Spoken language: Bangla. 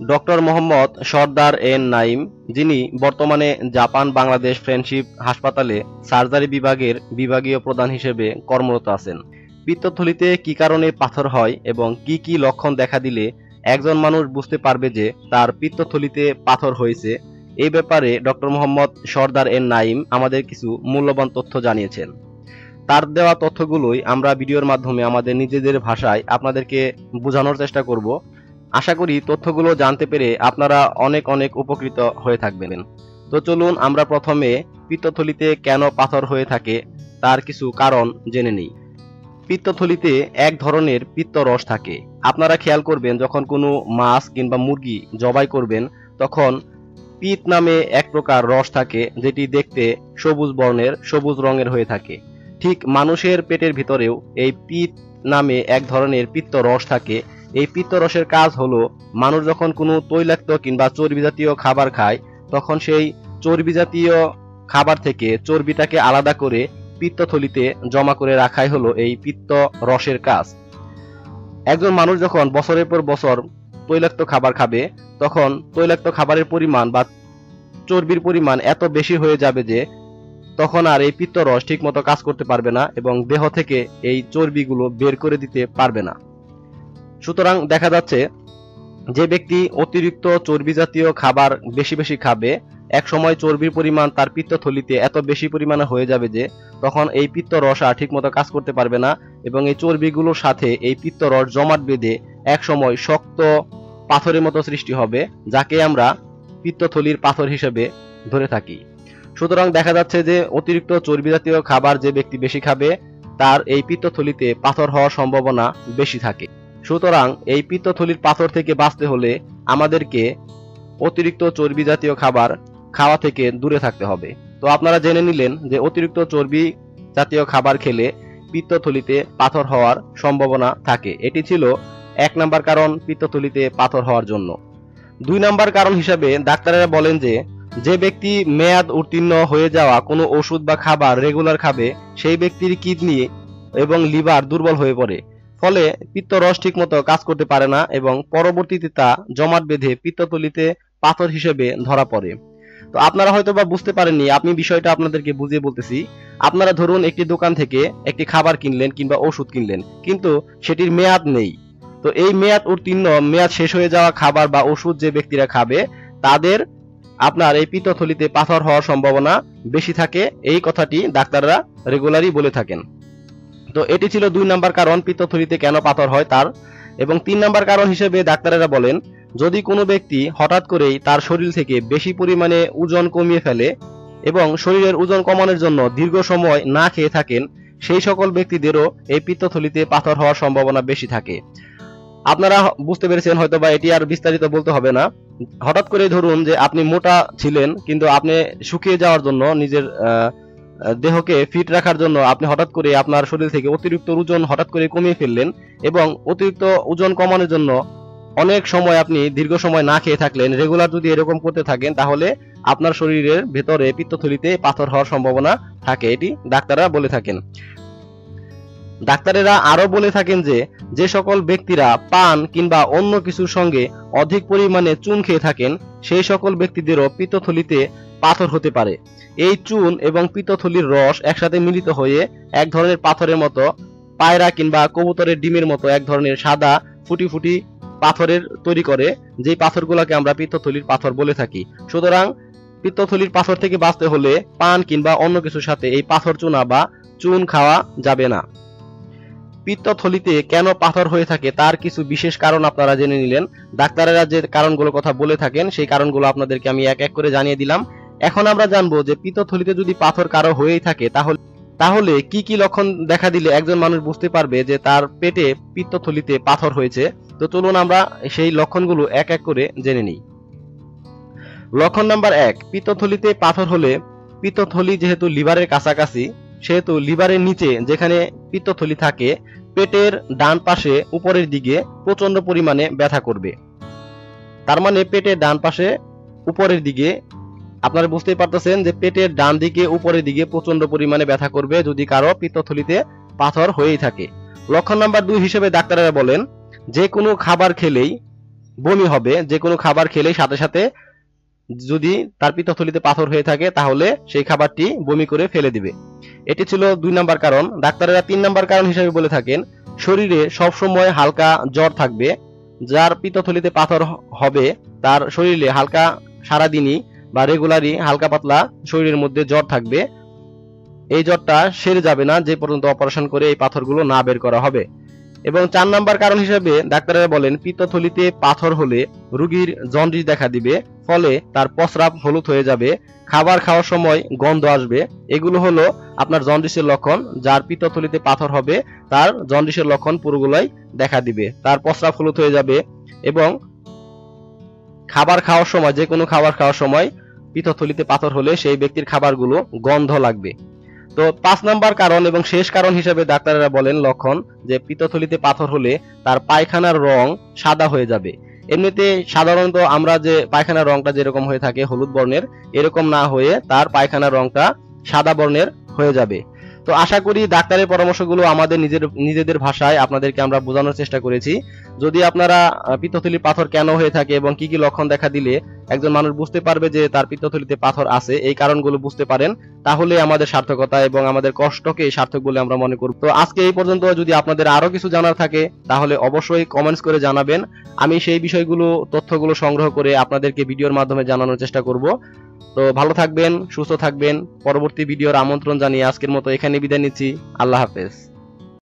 ডক্টর মোহাম্মদ সরদার এন নাইম, যিনি বর্তমানে জাপান বাংলাদেশ ফ্রেন্ডশিপ হাসপাতালে সার্জারি বিভাগের বিভাগীয় প্রধান হিসেবে কর্মরত আছেন। পিত্তথলিতে কি কারণে পাথর হয় এবং কি কি লক্ষণ দেখা দিলে একজন মানুষ বুঝতে পারবে যে তার পিত্তথলিতে পাথর হয়েছে, এই ব্যাপারে ডক্টর মোহাম্মদ সরদার এন নাইম আমাদের কিছু মূল্যবান তথ্য জানিয়েছেন। তার দেওয়া তথ্যগুলোই আমরা ভিডিওর মাধ্যমে আমাদের নিজেদের ভাষায় আপনাদেরকে বোঝানোর চেষ্টা করব। আশা করি তথ্যগুলো জানতে পেরে আপনারা অনেক অনেক উপকৃত হয়ে থাকবেন। তো চলুন আমরা প্রথমে পিত্তথলিতে কেন পাথর হয়ে থাকে তার কিছু কারণ জেনে নিই। পিত্তথলিতে এক ধরনের পিত্তরস থাকে। আপনারা খেয়াল করবেন যখন কোনো মাছ কিংবা মুরগি জবাই করবেন তখন পিত নামে এক প্রকার রস থাকে, যেটি দেখতে সবুজ রঙের হয়ে থাকে। ঠিক মানুষের পেটের ভিতরেও এই পিত নামে এক ধরনের পিত্তরস থাকে। এই পিত্তরসের কাজ হলো মানুষ যখন কোনো তৈলাক্ত কিংবা চর্বি জাতীয় খাবার খায় তখন সেই চর্বি জাতীয় খাবার থেকে চর্বিটাকে আলাদা করে পিত্তথলিতে জমা করে রাখাই হলো এই পিত্তরসের কাজ। একজন মানুষ যখন বছরের পর বছর তৈলাক্ত খাবার খাবে তখন তৈলাক্ত খাবারের পরিমাণ বা চর্বির পরিমাণ এত বেশি হয়ে যাবে যে তখন আর এই পিত্তরস ঠিকমতো কাজ করতে পারবে না এবং দেহ থেকে এই চর্বিগুলো বের করে দিতে পারবে না। সুতরাং দেখা যাচ্ছে যে ব্যক্তি অতিরিক্ত চর্বি জাতীয় খাবার বেশি বেশি খাবে, এক সময় চর্বির পরিমাণ তার পিত্তথলিতে এত বেশি পরিমাণে হয়ে যাবে যে তখন এই পিত্তরস আর ঠিকমতো কাজ করতে পারবে না এবং এই চর্বিগুলোর সাথে এই পিত্তরস জমাট বেঁধে এক সময় শক্ত পাথরের মতো সৃষ্টি হবে, যাকে আমরা পিত্তথলির পাথর হিসেবে ধরে থাকি। সুতরাং দেখা যাচ্ছে যে অতিরিক্ত চর্বি জাতীয় খাবার যে ব্যক্তি বেশি খাবে তার এই পিত্তথলিতে পাথর হওয়ার সম্ভাবনা বেশি থাকে। সুতরাং এই পিত্তথলির পাথর থেকে বাঁচতে হলে আমাদেরকে অতিরিক্ত চর্বি জাতীয় খাবার খাওয়া থেকে দূরে থাকতে হবে। তো আপনারা জেনে নিলেন যে অতিরিক্ত চর্বি জাতীয় খাবার খেলে পিত্তথলিতে পাথর হওয়ার সম্ভাবনা থাকে। এটি ছিল 1 নম্বর কারণ পিত্তথলিতে পাথর হওয়ার জন্য। 2 নম্বর কারণ হিসাবে ডাক্তারেরা বলেন যে যে ব্যক্তি মেয়াদ উত্তীর্ণ হয়ে যাওয়া কোনো ওষুধ বা খাবার রেগুলার খাবে সেই ব্যক্তির কিডনি এবং লিভার দুর্বল হয়ে পড়ে, ফলে পিত্তরস ঠিকমতো কাজ করতে পারে না এবং পরবর্তীতে তা জমাট বেঁধে পিত্তথলিতে পাথর হিসেবে ধরা পড়ে। তো আপনারা হয়তো বা বুঝতে পারেননি, আমি বিষয়টা আপনাদেরকে বুঝিয়ে বলতেছি। আপনারা ধরুন একটি দোকান থেকে একটি খাবার কিনলেন কিংবা ওষুধ কিনলেন, কিন্তু সেটির মেয়াদ নেই। তো এই মেয়াদ উত্তীর্ণ, মেয়াদ শেষ হয়ে যাওয়া খাবার বা ওষুধ যে ব্যক্তিরা খাবে তাদের আপনার এই পিত্তথলিতে পাথর হওয়ার সম্ভাবনা বেশি থাকে, এই কথাটি ডাক্তাররা রেগুলারই বলে থাকেন। তো এটি ছিল 2 নম্বর কারণ পিত্তথলিতে কেন পাথর হয় তার। এবং 3 নম্বর কারণ হিসেবে ডাক্তারেরা বলেন যদি কোনো ব্যক্তি হঠাৎ করেই তার শরীর থেকে বেশি পরিমাণে ওজন কমিয়ে ফেলে এবং শরীরের ওজন কমানোর জন্য দীর্ঘ সময় না খেয়ে থাকেন, সেই সকল ব্যক্তিদেরও এই পিত্তথলিতে পাথর হওয়ার সম্ভাবনা বেশি থাকে। আপনারা বুঝতে পেরেছেন হয়তো বা, এটি আর বিস্তারিত বলতে হবে না। হঠাৎ করে ধরুন যে আপনি মোটা ছিলেন কিন্তু আপনি শুকিয়ে যাওয়ার জন্য নিজের দেহকে ফিট রাখার জন্য আপনি হঠাৎ করে আপনার শরীর থেকে অতিরিক্ত ওজন হঠাৎ করে কমিয়ে ফেললেন এবং অতিরিক্ত ওজন কমানোর জন্য অনেক সময় আপনি দীর্ঘ সময় না খেয়ে থাকলেন, রেগুলার যদি এরকম করতে থাকেন তাহলে আপনার শরীরের ভেতরে পিত্তথলিতে পাথর হওয়ার সম্ভাবনা থাকে, এটি ডাক্তাররা বলে থাকেন। ডাক্তারেরা আরো বলে থাকেন যে যে সকল ব্যক্তিরা পান কিংবা অন্য কিছুর সঙ্গে অধিক পরিমাণে চুন খেয়ে থাকেন সেই সকল ব্যক্তিদেরও পিত্তথলিতে পাথর হতে পারে। এই চুন এবং পিত্তথলির রস একসাথে মিলিত হয়ে এক ধরনের পাথরের মতো, পায়রা কিংবা কবুতরের ডিমের মতো এক ধরনের সাদা ফুটি ফুটি পাথরের তৈরি করে, যেই পাথরগুলোকে আমরা পিত্তথলির পাথর বলে থাকি। সুতরাং পিত্তথলির পাথর থেকে বাঁচতে হলে পান কিংবা অন্য কিছুর সাথে এই পাথর চুনা বা চুন খাওয়া যাবে না। পিত্তথলিতে কেন পাথর হয়ে থাকে তার কিছু বিশেষ কারণ আপনারা জেনে নিলেন। ডাক্তারেরা যে কারণগুলোর কথা বলে থাকেন সেই কারণগুলো আপনাদেরকে আমি এক এক করে জানিয়ে দিলাম। এখন আমরা জানবো যে পিত্তথলিতে যদি পাথর কারো হয়েই থাকে তাহলে কি কি লক্ষণ দেখা দিলে একজন মানুষ বুঝতে পারবে যে তার পেটে পিত্তথলিতে পাথর হয়েছে। তো চলুন আমরা সেই লক্ষণগুলো এক এক করে জেনে নিই। লক্ষণ নাম্বার 1, পিত্তথলিতে পাথর হলে পিত্তথলি যেহেতু লিভারের কাছাকাছি সেহেতু লিভারের নিচে যেখানে পিত্তথলি থাকে পেটের ডান পাশে উপরের দিকে প্রচন্ড পরিমাণে ব্যথা করবে। তার মানে পেটের ডান পাশে উপরের দিকে, আপনারা বুঝতেই পারতেছেন যে পেটের ডান দিকে উপরের দিকে প্রচন্ড পরিমাণে ব্যথা করবে যদি কারো পিত্তথলিতে পাথর হয়েই থাকে। লক্ষণ নাম্বার 2 হিসেবে ডাক্তারেরা বলেন যে কোনো খাবার খেলেই বমি হবে, যে কোনো খাবার খেলেই সাথে সাথে যদি তার পিত্তথলিতে পাথর হয়ে থাকে তাহলে সেই খাবারটি বমি করে ফেলে দিবে। এটি ছিল 2 নাম্বার কারণ। ডাক্তারেরা 3 নাম্বার কারণ হিসেবে বলে থাকেন শরীরে সবসময় হালকা জ্বর থাকবে। যার পিত্তথলিতে পাথর হবে তার শরীরে হালকা সারাদিনই বা রেগুলারই হালকা পাতলা শরীরের মধ্যে জ্বর থাকবে। এই জ্বরটা সেরে যাবে না যে পর্যন্ত অপারেশন করে এই পাথরগুলো না বের করা হবে। এবং 4 নাম্বার কারণ হিসেবে ডাক্তারেরা বলেন পিত্তথলিতে পাথর হলে রোগীর জন্ডিস দেখা দিবে, ফলে তার প্রস্রাব হলুদ হয়ে যাবে, খাবার খাওয়ার সময় গন্ধ আসবে। এগুলো হলো আপনার জন্ডিসের লক্ষণ। যার পিত্তথলিতে পাথর হবে তার জন্ডিসের লক্ষণ পুরোগুলাই দেখা দিবে, তার প্রস্রাব হলুদ হয়ে যাবে এবং খাবার খাওয়ার সময়, যে কোনো খাবার খাওয়ার সময় পিত্তথলিতে পাথর হলে সেই ব্যক্তির খাবারগুলো গন্ধ লাগবে। তো 5 নাম্বার কারণ এবং শেষ কারণ হিসেবে ডাক্তাররা বলেন লক্ষণ যে পিত্তথলিতে পাথর হলে তার পায়খানার রং সাদা হয়ে যাবে। এমনিতে সাধারণত আমরা যে পায়খানার রংটা যেরকম হয়ে থাকে হলুদ বর্ণের, এরকম না হয়ে তার পায়খানার রংটা সাদা বর্ণের হয়ে যাবে। তো আশা করি ডাক্তারের পরামর্শগুলো আমাদের নিজেদের ভাষায় আপনাদেরকে আমরা বোঝানোর চেষ্টা করেছি। যদি আপনারা পিত্তথলির পাথর কেন হয়ে থাকে এবং কি কি লক্ষণ দেখা দিলে একজন মানুষ বুঝতে পারবে যে তার পিত্তথলিতে পাথর আছে, এই কারণগুলো বুঝতে পারেন, তাহলে আমাদের সার্থকতা এবং আমাদের কষ্টকে সার্থক বলে আমরা মনে করব। তো আজকে এই পর্যন্ত। যদি আপনাদের আরো কিছু জানার থাকে তাহলে অবশ্যই কমেন্টস করে জানাবেন। আমি সেই বিষয়গুলো তথ্যগুলো সংগ্রহ করে আপনাদেরকে ভিডিওর মাধ্যমে জানানোর চেষ্টা করব। তো ভালো থাকবেন, সুস্থ থাকবেন। পরবর্তী ভিডিওর আমন্ত্রণ জানিয়ে আজকের মতো এখানে বিদায় নিচ্ছি। আল্লাহ হাফেজ।